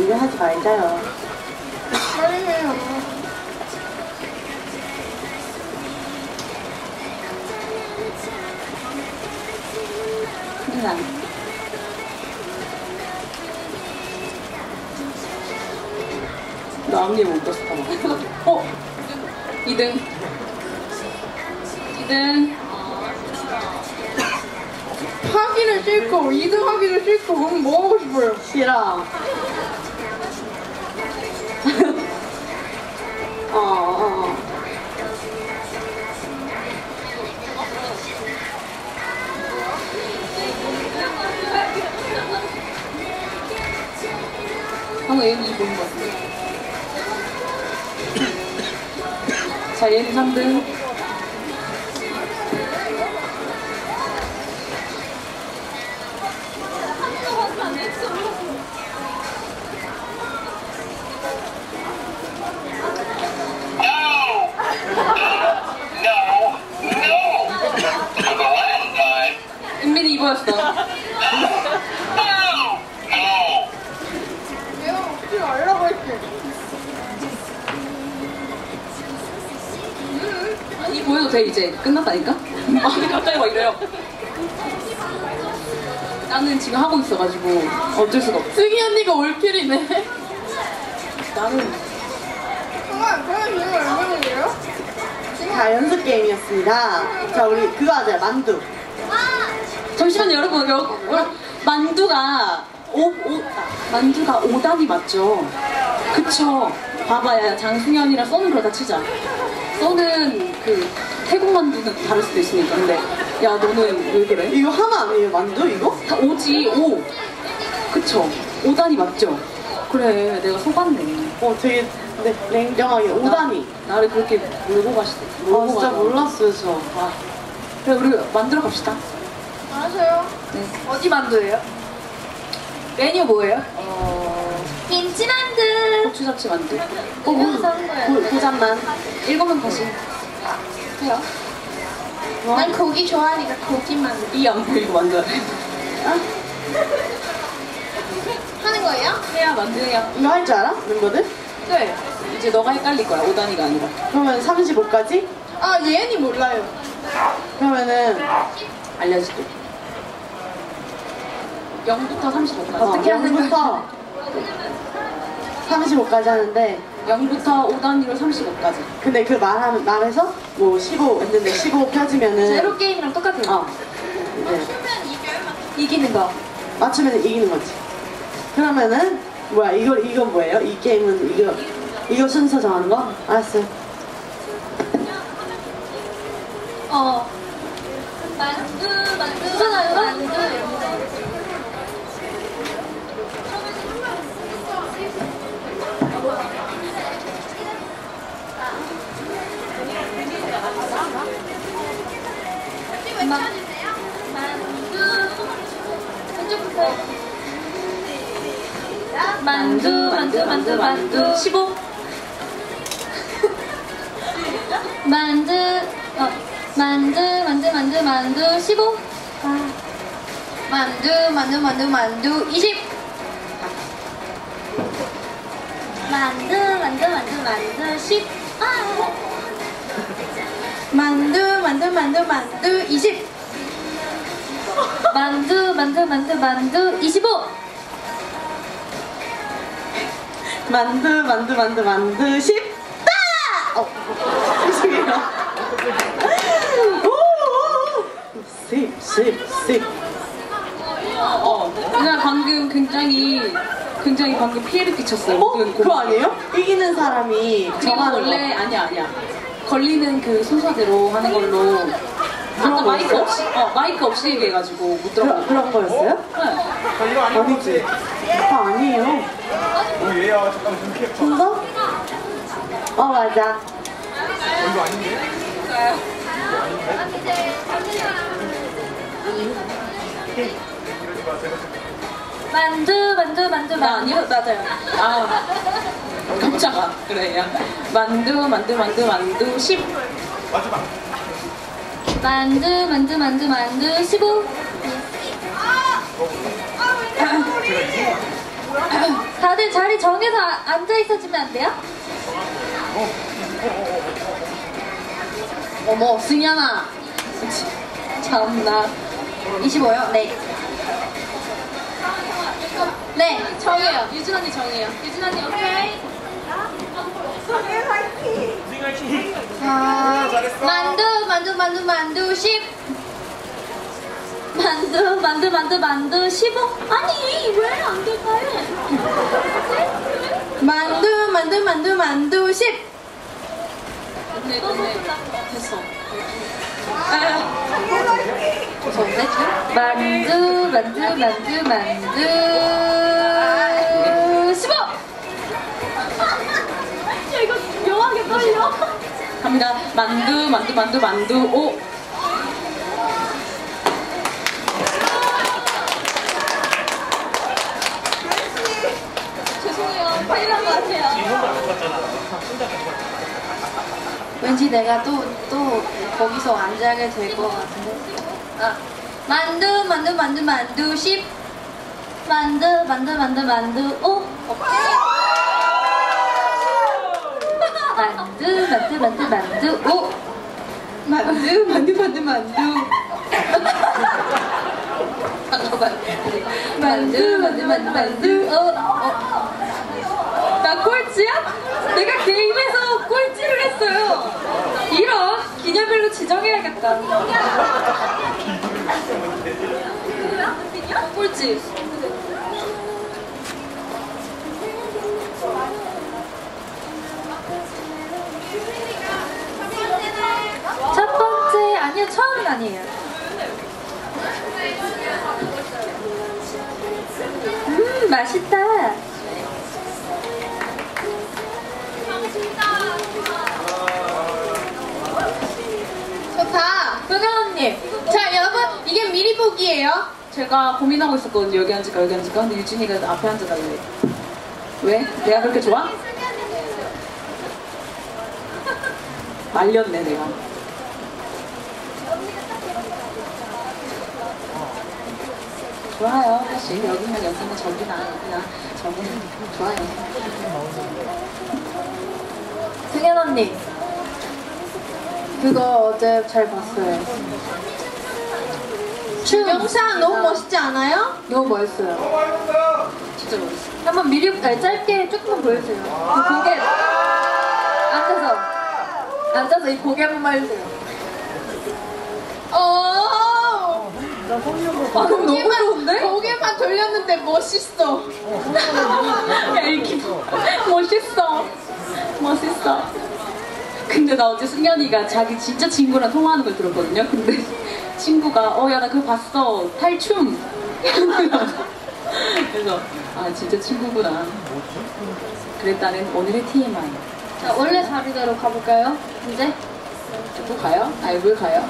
얘기하지 말자요. 아니에요. 그냥 나 앞니 못 떴어. 어? 2등. 2등. 하기는 싫고 2등 하기는 싫고 그럼 뭐 하고 싶어요? 싫어. 어. 방금 얘는 보는 거 같은데. 자, 얘는 3등. 은민이 이거였어. 내가 먹지 말라고 했지. 이 보여도 돼 이제 끝났다니까? 아니 갑자기 막 이래요. 나는 지금 하고 있어가지고 어쩔 수가 없어. 승희 언니가 올킬이네. 나는 정말 그냥 지금 얼마나 자 연습 게임이었습니다. 자 우리 그거 하자. 만두. 잠시만요 여러분. 만두가 만두가 5단이 맞죠? 그쵸? 봐봐야 장승현이랑 써는 그러다 치자. 써는 그 태국 만두는 다를 수도 있으니까. 근데 야 너는 왜 그래? 이거 하나 아니에요 만두 이거? 다 5지 5. 그쵸? 5단이 맞죠? 그래 내가 속았네. 되게 냉정하게 5단이 나를 그렇게 몰고 가시대. 진짜 몰랐어요 저. 그래 우리 만들어 갑시다. 알았어요. 네. 어디 만두예요? 메뉴 뭐예요? 김치만두. 고추잡채 만두. 집에서 하는 거예요. 고잔만. 읽으면 다시 해요. 난 고기 좋아하니까 고기만두. 이안 보이고 만들어야 돼. 하는 거예요? 해야 만두야. 이거 할 줄 알아? 멤버들? 네. 이제 너가 헷갈릴 거야. 5단위가 아니라. 그러면 35까지? 아 예은이 몰라요. 그러면은 알려줄게. 0부터 35까지. 어떻게 하는 거야? 35까지 하는데 0부터 5단위로 35까지. 근데 그 말해서 뭐 15 했는데 15 펴지면은 제로 게임이랑 똑같아요. 네. 이기는 거. 맞추면 이기는 거지. 그러면은 뭐야 이건 뭐예요? 이 게임은 이거 순서 정하는 거? 알았어요. 만두. 만두 15. 만두 15. 만두 20. 만두 10. 만두 20. 만두 25. 만두 10. 죄송해요. 10. 누나 방금 굉장히 방금 피해를 끼쳤어요. 그거 아니에요? 이기는 사람이 정하는 원래 거. 아니야. 걸리는 그 순서대로 하는 걸로. 아까 마이크 없이 얘기해가지고 못 들어가. 그런 거였어요? 네. 아니지. 아니에요. 얘야 잠깐만 좀 피해. 순서? 맞아. 이거 아닌데? 만두. 아니요, 맞아요. 깜짝아. 그래, 야. 만두 10. 마지막. 만두 15. 다들 자리 정해서 앉아 있어주면 안 돼요? 어머, 승현아. 참나. 25요? 네. 네, 정해요. 유진 언니 정해요. 유진 언니 오케이. 자, 만두 10. 만두 15. 아니, 왜 안 될까요? 만두 10. 네, 됐어. 좋은데? 만두 15! 야, 이거 묘하게 떨려. 갑니다. 만두 5. 죄송해요. 큰일 난 것 같아요. 왠지 내가 또 거기서 앉아게 될 것 같은데. 아, 만두 10. 만두 5. 오케이. 만두 5. 만두 5. 나 꼴찌야? 내가 게임에서 꼴찌를 했어요. 이런 기념일로 지정해야겠다. 꼴찌. 첫 번째 아니요, 처음은 아니에요. 맛있다. 좋다. 은하 언니. 자, 여러분, 이게 미리 보기예요. 제가 고민하고 있었거든요. 여기 앉을까 여기 앉을까. 근데 유진이가 앞에 앉아달래. 왜? 내가 그렇게 좋아? 말렸네 내가. 좋아요. 사실 여기면 여기는 저기나 여기나 저기는 좋아요. 승현 언니. 그거 어제 잘 봤어요. 영상 너무 멋있지 않아요? 너무 멋있어요. 진짜 멋있어. 한번 미리 짧게 조금만 보여주세요. 그 고개 앉아서 이 고개 한 번만 해주세요. 그럼 너무 좋은데? 고개만 돌렸는데 멋있어. 야 이렇게 멋있어. 근데 나 어제 승현이가 자기 진짜 친구랑 통화하는 걸 들었거든요. 근데 친구가 야 나 그거 봤어 탈춤. 그래서 아 진짜 친구구나. 그랬다는 오늘의 TMI. 자, 원래 자리대로 가볼까요? 이제? 또 가요? 아니 왜 가요?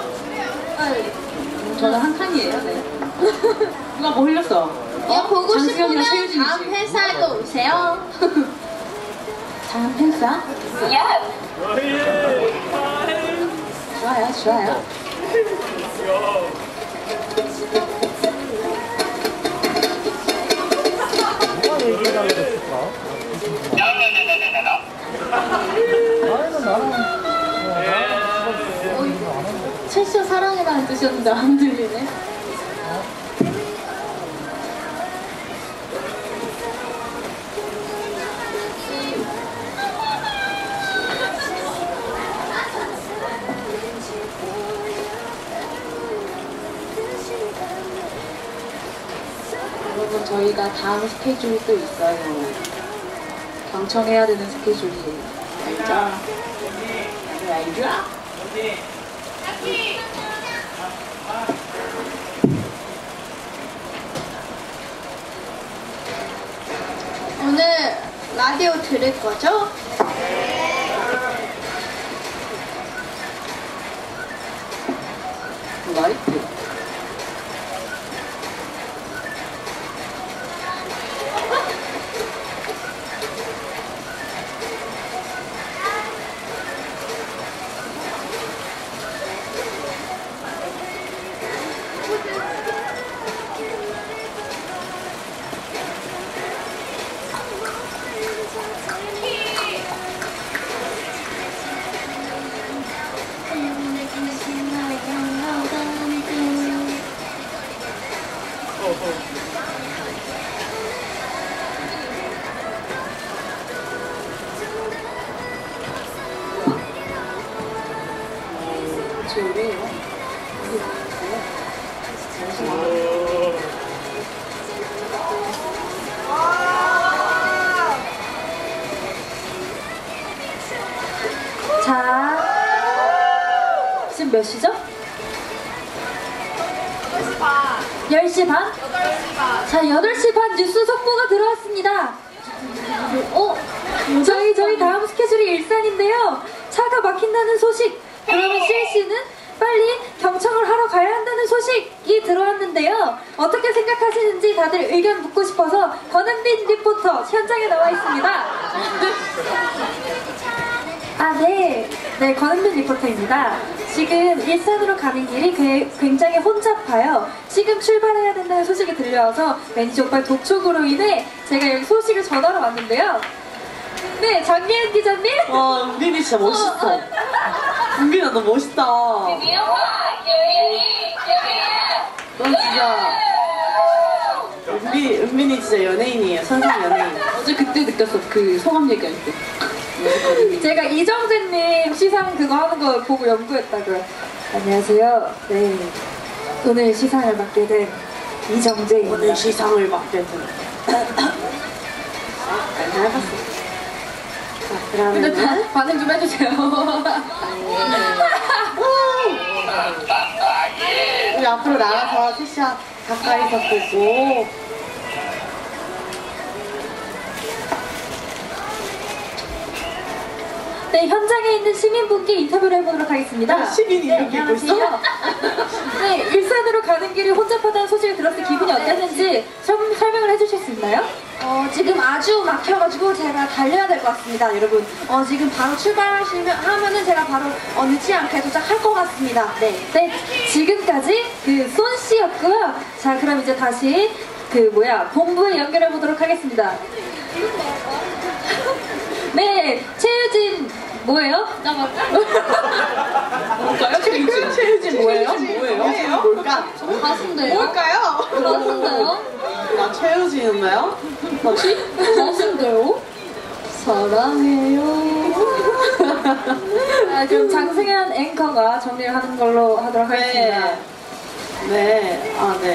저는 한 칸이에요. 네. 누가 뭐 흘렸어? 이거 보고 장수현이랑 싶으면 최유진이지. 다음 회사에도 오세요. 다음 행사? 좋아요. 누가 얘기해달라고 했을까? 나는 나랑 채쇼 사랑해라는 뜻이었는데 안 들리네. 여러분 저희가 다음 스케줄이 또 있어요. 경청해야 되는 스케줄이 알죠? 알죠? 오늘 라디오 들을 거죠? 라이트. 저기요. 자, 지금 몇 시죠? 10시 반? 자, 8시 반 뉴스 속보가 들어왔습니다. 저희 다음 스케줄이 일산인데요. 차가 막힌다는 소식. 그러면 CLC는 빨리 경청을 하러 가야 한다는 소식이 들어왔는데요. 어떻게 생각하시는지 다들 의견 묻고 싶어서 권은빈 리포터 현장에 나와 있습니다. 네, 권은빈 리포터입니다. 지금 일산으로 가는 길이 굉장히 혼잡해요. 지금 출발해야 된다는 소식이 들려와서 매니저 오빠의 독촉으로 인해 제가 여기 소식을 전하러 왔는데요. 네, 장기현 기자님. 와, 은빈이 진짜 멋있어. 은빈아, 너 멋있다. 넌 진짜. 은빈이 진짜 연예인이에요. 선상 연예인. 어제 그때 느꼈어. 그 소감 얘기할 때. 제가 이정재님 시상 그거 하는 거 보고 연구했다고요. 안녕하세요. 네, 오늘 시상을 맡게 된 이정재입니다. 오늘 시상을 맡게 된. 잘 해봤어. 자, 근데 그러면. 반응 좀 해주세요. 우리 앞으로 나가서 세션 가까이서 보고. 네, 현장에 있는 시민분께 인터뷰를 해보도록 하겠습니다. 시민이 네, 이렇게 있고 있어? 안녕하세요. 네, 일산으로 가는 길이 혼잡하다는 소식을 들었을 때 기분이 어땠는지 설명을 해주실 수 있나요? 지금 아주 막혀가지고 제가 달려야 될 것 같습니다, 여러분. 지금 바로 출발하면은 제가 바로 늦지 않게 도착할 것 같습니다. 네. 네, 지금까지 그 손씨였고요. 자, 그럼 이제 다시 본부에 연결해 보도록 하겠습니다. 네, 최유진 뭐예요? 뭘까요? 최유진 뭐예요? 뭐예요? 뭘까? 가수인데요? 뭘까요? 가수인데요? 나 최유진이었나요? 혹시? 가수인데요? 사랑해요. 그럼 장승현 앵커가 정리를 하는 걸로 하도록 하겠습니다. 네.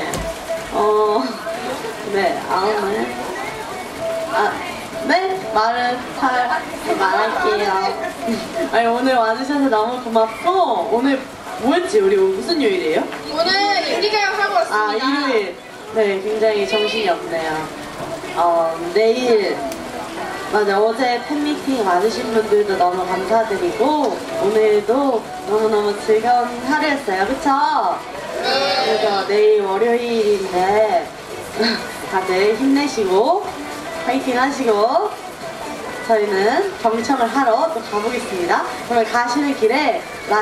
말할게요. 아니, 오늘 와주셔서 너무 고맙고, 오늘 뭐였지? 우리 무슨 요일이에요? 오늘 인기가요 하고 왔습니다. 일요일. 네, 굉장히 정신이 없네요. 내일. 맞아, 어제 팬미팅 와주신 분들도 너무 감사드리고, 오늘도 너무너무 즐거운 하루였어요. 그쵸? 그래서 내일 월요일인데, 다들 힘내시고, 파이팅 하시고, 저희는 경청을 하러 또 가보겠습니다. 그러면 가시는 길에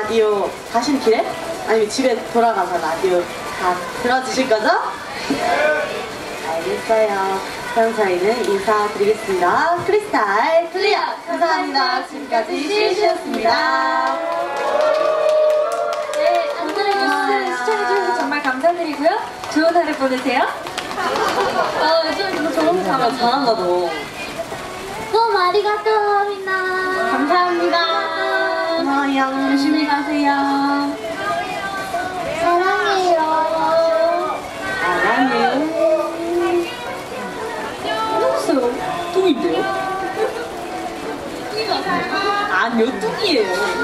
아니면 집에 돌아가서 라디오 다 들어주실 거죠? 알겠어요. 그럼 저희는 인사드리겠습니다. 크리스탈 클리어! 감사합니다. 지금까지 CLC였습니다. 네, 오늘의 뉴스 시청해주셔서 정말 감사드리고요. 좋은 하루 보내세요. 요즘 이거 너무 잘한다. 잘한다, 너. 너무 아리가또, 민나. 감사합니다. 고마워요. 조심히 가세요. 사랑해요. 사랑해요. 없어요. 뚱인데요? 아니요, 뚱이에요.